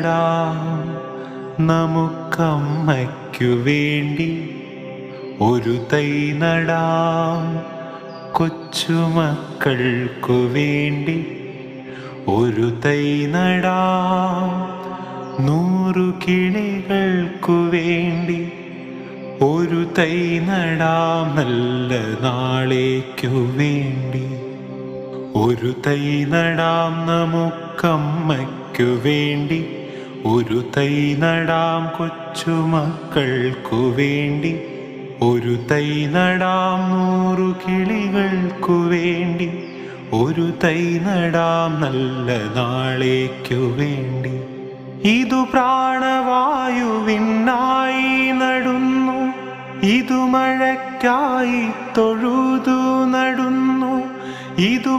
നടാം നമുക്കമ്മയ്ക്കു വേണ്ടി, ഒരു തൈ നടാം കൊച്ചുമക്കൾക്കു വേണ്ടി, ഒരു തൈ നടാം 100 കിളികൾക്കു വേണ്ടി, ഒരു തൈ നടാം നല്ല നാളേക്കു വേണ്ടി, ഒരു തൈ നടാം നമുക്കമ്മയ്ക്കു വേണ്ടി, ഒരു തൈ നടാം കൊച്ചുമക്കൾക്കു വേണ്ടി, ഒരു തൈ നടാം 100 കിളികൾക്കു വേണ്ടി, ഒരു തൈ നടാം നല്ല നാളേക്കു വേണ്ടി. ഇതു പ്രാണവായുവിനായി നടുന്നു, ഇതു മഴയ്ക്കായി തൊഴുതു നടുന്നു, ഇതു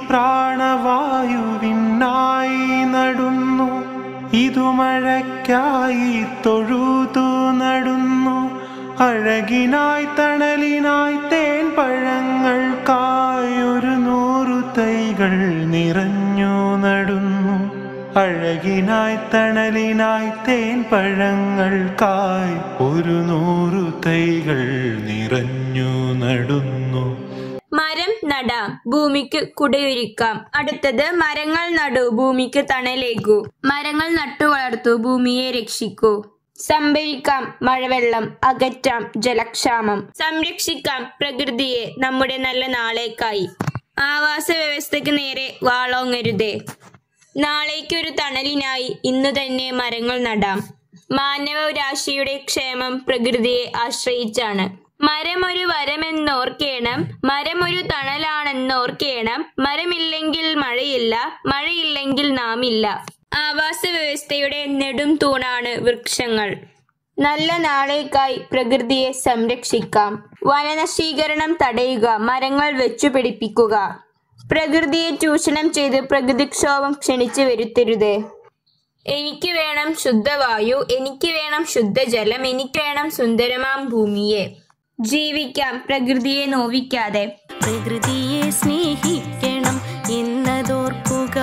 പ്രാണവായുവിനായി നടുന്നു, ഇതു മഴയ്ക്കായി തൊഴുതു നടുന്നു, അഴകിനായി തണലിനായി തേൻ പഴങ്ങൾക്കായി 100 തൈകൾ നിറഞ്ഞു നടുന്നു, അഴകിനായി തണലിനായി തേൻ പഴങ്ങൾക്കായി 100 തൈകൾ നിറഞ്ഞു നടുന്നു. മരം നടാം, ഭൂമിക്ക് കുടയൊരുക്കാം. അടുത്തത് മരങ്ങൾ നടൂ, ഭൂമിക്ക് തണലേകൂ. മരങ്ങൾ നട്ടു വളർത്തു, ഭൂമിയെ രക്ഷിക്കൂ. സംഭരിക്കാം മഴവെള്ളം, അകറ്റാം ജലക്ഷാമം. സംരക്ഷിക്കാം പ്രകൃതിയെ നമ്മുടെ നല്ല നാളേക്കായി. ആവാസ വ്യവസ്ഥയ്ക്ക് നേരെ വാളോങ്ങരുതേ. നാളേക്കൊരു തണലിനായി ഇന്നു തന്നെ മരങ്ങൾ നടാം. മാനവരാശിയുടെ ക്ഷേമം പ്രകൃതിയെ ആശ്രയിച്ചാണ്. മരമൊരു വരമെന്നോർക്കേണം, മരമൊരു തണലാണെന്നോർക്കേണം. മരമില്ലെങ്കിൽ മഴയില്ല, മഴയില്ലെങ്കിൽ നാമില്ല. ആവാസ വ്യവസ്ഥയുടെ നെടും തൂണാണ് വൃക്ഷങ്ങൾ. നല്ല നാളേക്കായി പ്രകൃതിയെ സംരക്ഷിക്കാം. വനനശീകരണം തടയുക, മരങ്ങൾ വെച്ചുപിടിപ്പിക്കുക. പ്രകൃതിയെ ചൂഷണം ചെയ്ത് പ്രകൃതിക്ഷോഭം ക്ഷണിച്ചു വരുത്തരുതേ. എനിക്ക് വേണം ശുദ്ധവായു, എനിക്ക് വേണം ശുദ്ധജലം, എനിക്ക് വേണം സുന്ദരമാം ഭൂമിയെ. ജീവിക്കാം പ്രകൃതിയെ നോവിക്കാതെ. പ്രകൃതിയെ സ്നേഹിക്കണം എന്നതോർക്കുക.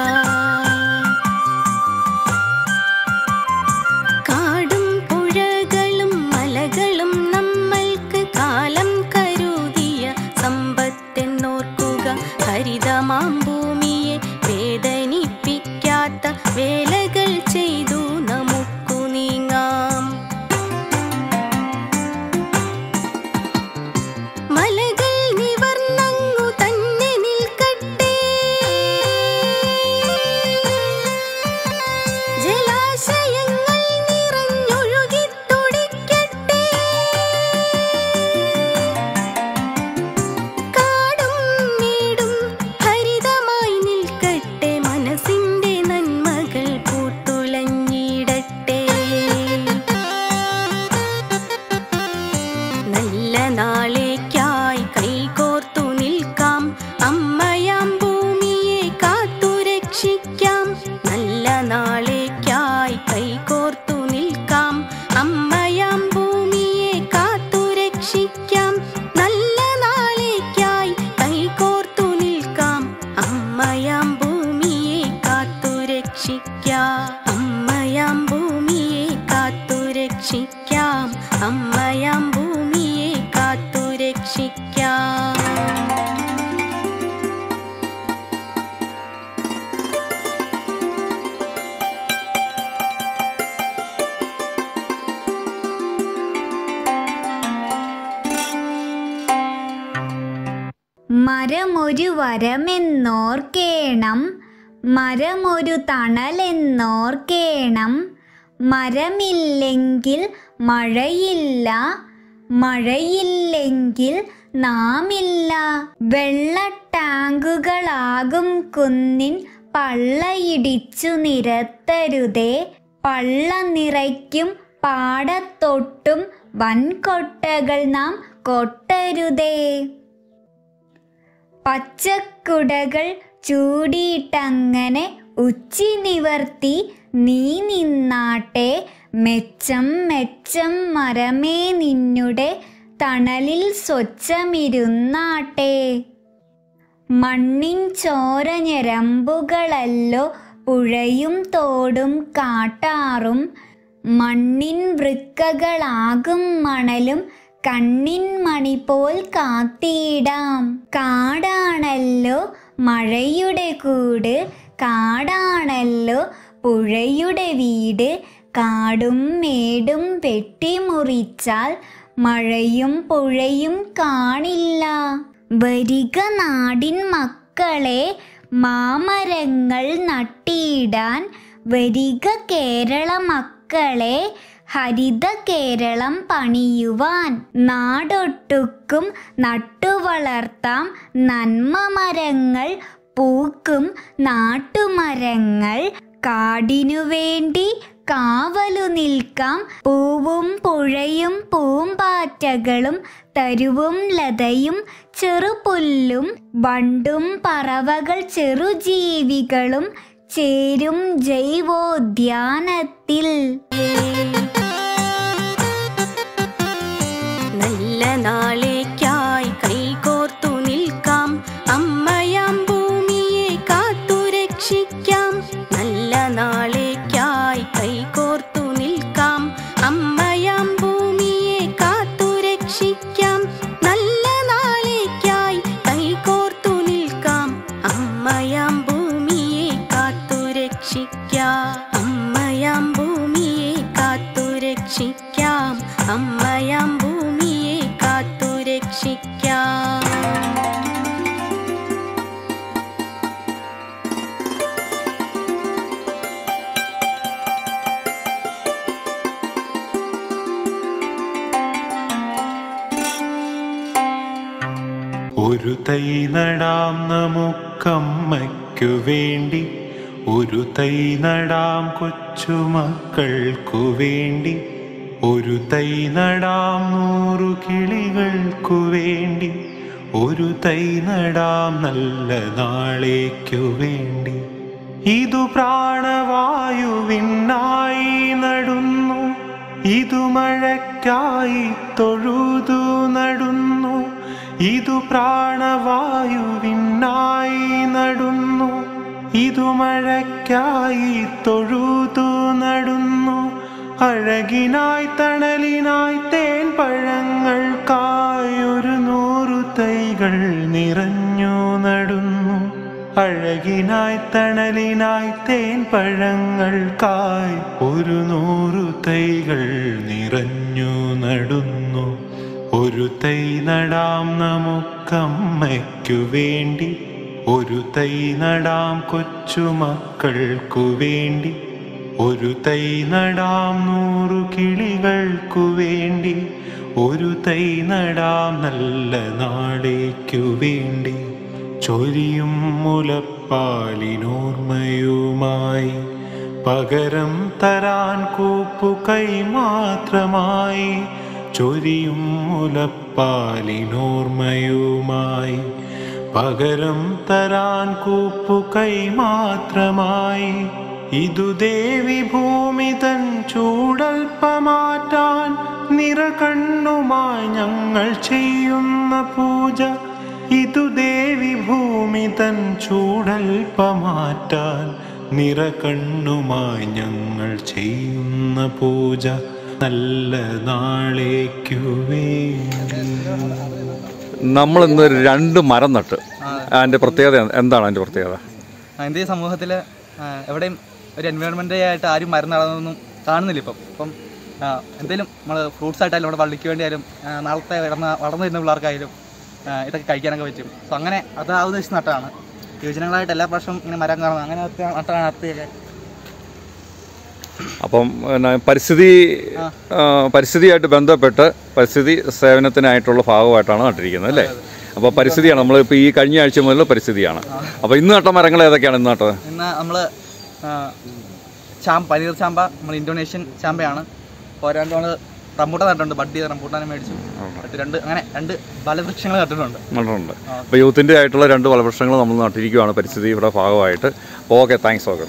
കാടും പുഴകളും മലകളും നമ്മൾക്ക് കാലം കരുതിയ സമ്പത്തെന്നോർക്കുക. ഹരിതമാം ഭൂമിയെ വേദനിപ്പിക്കാത്ത വേലകൾ ചെയ്തു നമുക്കു നീങ്ങാം. മലകൾ നിവർന്നങ്ങു തന്നെ നിൽക്കട്ടെ, ജലാശയങ്ങൾ നിറഞ്ഞൊഴുകി തുടിക്കട്ടെ. കാടും മേടും ഹരിതമായി നിൽക്കട്ടെ, മനസ്സിന്റെ നന്മകൾ പൂത്തുലഞ്ഞിടട്ടെ. നല്ല നാളേക്കായി കൈകോർത്തു നിൽക്കാം, അമ്മയാം ഭൂമിയെ കാത്തു രക്ഷിക്കാം. നല്ല നാളേക്കായി കൈകോർത്തു നിൽക്കാം, അമ്മയാം ഭൂമിയെ കാത്തു രക്ഷിക്കാം. നല്ല നാളേക്കായി കൈകോർത്തു നിൽക്കാം, അമ്മയാം ഭൂമിയെ കാത്തു രക്ഷിക്കാം. അമ്മയാം ഭൂമിയെ കാത്തു രക്ഷിക്കാം, അമ്മയാം ഭൂമിയെ കാത്തു രക്ഷിക്കാം. മരമൊരു വരമെന്നോർക്കേണം, മരമൊരു തണലെന്നോർക്കേണം. മരമില്ലെങ്കിൽ മഴയില്ല, മഴയില്ലെങ്കിൽ നാമില്ല. വെള്ളട്ടാങ്കുകളാകും കുന്നിൻ പള്ളയിടിച്ചു നിരത്തരുതേ. പള്ള നിറയ്ക്കും പാടത്തൊട്ടും വൻകൊട്ടകൾ നാം കൊട്ടരുതേ. പച്ചക്കുടകൾ ചൂടിയിട്ടങ്ങനെ ഉച്ചി നിവർത്തി നീ നിന്നാട്ടെ. മെച്ചം മെച്ചം മരമേ നിന്നുടെ തണലിൽ സ്വച്ഛമിരുന്നാട്ടെ. മണ്ണിൻ ചോര ഞരമ്പുകളല്ലോ പുഴയും തോടും കാട്ടാറും മണ്ണിൻ വൃക്കകളാകും മണലും കണ്ണിൻ മണി പോൽ കാത്തിടാം. കാടാണല്ലോ മഴയുടെ കൂട്, കാടാണല്ലോ പുഴയുടെ വീട്. കാടും മേടും വെട്ടിമുറിച്ചാൽ മഴയും പുഴയും കാണില്ല. വരിക നാടിൻ മക്കളെ മാമരങ്ങൾ നട്ടിടാൻ, വരിക കേരള മക്കളെ ഹരിത കേരളം പണിയുവാൻ. നാടൊട്ടുക്കും നട്ടുവളർത്താം നന്മ മരങ്ങൾ, പൂക്കും നാട്ടുമരങ്ങൾ. കാടിനു വേണ്ടി കാവലു നിൽക്കാം, പൂവും പുഴയും പൂമ്പാറ്റകളും തരുവും ലതയും ചെറുപുല്ലും വണ്ടും പറവകൾ ചെറുജീവികളും ചേരും ജൈവോദ്യാനത്തിൽ. നല്ല നാളേക്കായി കൈകോർത്തു നിൽക്കാം, അമ്മയാം ഭൂമിയെ കാത്തുരക്ഷിക്കാം. നല്ല നാളേക്കായി കൈകോർത്തു നിൽക്കാം, അമ്മയാം ഭൂമിയെ കാത്തുരക്ഷിക്കാം. നല്ല നാളേക്കായി കൈകോർത്തു നിൽക്കാം, അമ്മയാം ഭൂമിയെ കാത്തുരക്ഷിക്കാം. അമ്മയാം ഭൂമിയെ കാത്തുരക്ഷിക്കാം, അമ്മയാം ഭൂമിയെ കാത്തുരക്ഷിക്കാം. ഒരു തൈ നടാം നമുക്കമ്മയ്ക്കു വേണ്ടി, ഒരു തൈ നടാം കൊച്ചുമക്കൾക്കു വേണ്ടി, ഒരു തൈ നടാം 100 കിളികൾക്കു വേണ്ടി, ഒരു തൈ നടാം നല്ല നാളേക്കു വേണ്ടി. ഇതു പ്രാണവായുവിനായി നടുന്നു, ഇതു മഴയ്ക്കായി തൊഴുതു നടുന്നു. ഇതു പ്രാണവായുവിനായി നടുന്നു, ഇതു മഴയ്ക്കായി തൊഴുതു നടുന്നു. അഴകിനായി തണലിനായി തേൻ പഴങ്ങൾക്കായി 100 തൈകൾ നിറഞ്ഞു നടുന്നു. അഴകിനായി തണലിനായി തേൻ പഴങ്ങൾക്കായി 100 തൈകൾ നിറഞ്ഞു നടുന്നു. ഒരു തൈ നടാം നമുക്കമ്മയ്ക്കു വേണ്ടി, ഒരു തൈ നടാം കൊച്ചുമക്കൾക്കു വേണ്ടി, ഒരു തൈ നടാം 100 കിളികൾക്കു വേണ്ടി, ഒരു തൈ നടാം നല്ല നാളേക്കു വേണ്ടി. ചൊരിയും മുലപ്പാലിനോർമ്മയുമായി പകരം തരാൻ കൂപ്പുകൈ മാത്രമായി. ചൊരിയും മുലപ്പാലിനോർമ്മയുമായി പകരം തരാൻ കൂപ്പുകൈ മാത്രമായി. ഇതു ദേവി ഭൂമി തൻ ചൂടൽപ്പമാറ്റാൻ നിറകണ്ണുമായി ഞങ്ങൾ ചെയ്യുന്ന പൂജ. ഇതു ദേവി ഭൂമി തൻ ചൂടൽപ്പമാറ്റാൻ നിറകണ്ണുമായി ഞങ്ങൾ ചെയ്യുന്ന പൂജ. നല്ല നാളേക്കു വേണ്ടി. നമ്മൾ ഇന്ന് 2 മരം നട്ട്, അതിൻ്റെ പ്രത്യേകത എന്താണ്? അതിൻ്റെ പ്രത്യേകത ഇന്ത്യ സമൂഹത്തിൽ എവിടെയും ഒരു എൻവയോൺമെൻ്റ് ആയിട്ട് ആരും മരം നടന്നൊന്നും കാണുന്നില്ല ഇപ്പം. എന്തെങ്കിലും നമ്മൾ ഫ്രൂട്ട്സ് ആയിട്ടായാലും നമ്മുടെ പള്ളിക്ക് വേണ്ടിയായാലും നാളത്തെ വളർന്നു വരുന്ന പിള്ളേർക്കായാലും ഇതൊക്കെ കഴിക്കാനൊക്കെ പറ്റും. സോ അങ്ങനെ അത് ആ ഉദ്ദേശിച്ച് നട്ടതാണ്. യോജനകളായിട്ട് എല്ലാ പ്രാവശ്യവും ഇങ്ങനെ മരം കാണുന്നത് അങ്ങനെ നട്ടതാണ് അത്രയൊക്കെ. അപ്പം പരിസ്ഥിതിയായിട്ട് ബന്ധപ്പെട്ട് പരിസ്ഥിതി സേവനത്തിനായിട്ടുള്ള ഭാഗമായിട്ടാണ് നട്ടിരിക്കുന്നത് അല്ലേ? അപ്പോൾ പരിസ്ഥിതിയാണ് നമ്മളിപ്പോൾ ഈ കഴിഞ്ഞ ആഴ്ച മുതൽ പരിസ്ഥിതിയാണ്. അപ്പോൾ ഇന്ന് നട്ട മരങ്ങൾ ഏതൊക്കെയാണ് ഇന്ന് നട്ടത്? ഇന്ന് നമ്മൾ പനീർ ചാമ്പ, നമ്മൾ ഇന്തോനേഷ്യൻ ചാമ്പയാണ്. പോരാണ്ട് നമ്മൾ റംബൂട്ടാൻ നട്ടുണ്ട്, ബഡ് ചെയ്ത റംബൂട്ടാനെ മേടിച്ചു. അങ്ങനെ 2 ഫലവൃക്ഷങ്ങൾ നട്ടിട്ടുണ്ട്. അപ്പോൾ യൂത്തിൻ്റെ ആയിട്ടുള്ള 2 ഫലവൃക്ഷങ്ങൾ നമ്മൾ നട്ടിരിക്കുകയാണ് പരിസ്ഥിതിയുടെ ഭാഗമായിട്ട്. Okay, thanks. ഓക്കെ.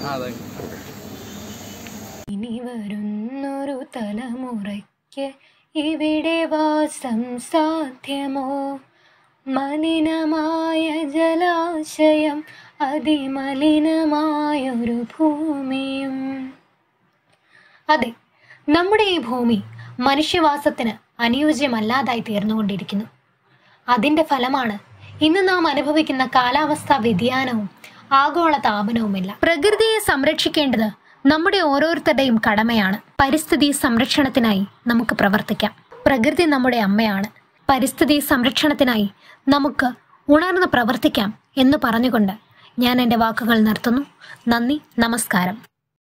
ഇനി വരുന്നൊരു തലമുറയ്ക്ക് ഇവിടെ വാസം സാധ്യമോ? മലിനമായ ജലാശയം അതിമലിനമായൊരു ഭൂമിയും. അതെ, നമ്മുടെ ഈ ഭൂമി മനുഷ്യവാസത്തിന് അനുയോജ്യമല്ലാതായി തീർന്നുകൊണ്ടിരിക്കുന്നു. അതിൻ്റെ ഫലമാണ് ഇന്ന് നാം അനുഭവിക്കുന്ന കാലാവസ്ഥാ വ്യതിയാനവും ആഗോള താപനവുമെല്ലാം. പ്രകൃതിയെ സംരക്ഷിക്കേണ്ടത് നമ്മുടെ ഓരോരുത്തരുടെയും കടമയാണ്. പരിസ്ഥിതി സംരക്ഷണത്തിനായി നമുക്ക് പ്രവർത്തിക്കാം. പ്രകൃതി നമ്മുടെ അമ്മയാണ്. പരിസ്ഥിതി സംരക്ഷണത്തിനായി നമുക്ക് ഉണർന്ന് പ്രവർത്തിക്കാം എന്ന് പറഞ്ഞുകൊണ്ട് ഞാൻ എൻ്റെ വാക്കുകൾ നിർത്തുന്നു. നന്ദി, നമസ്കാരം.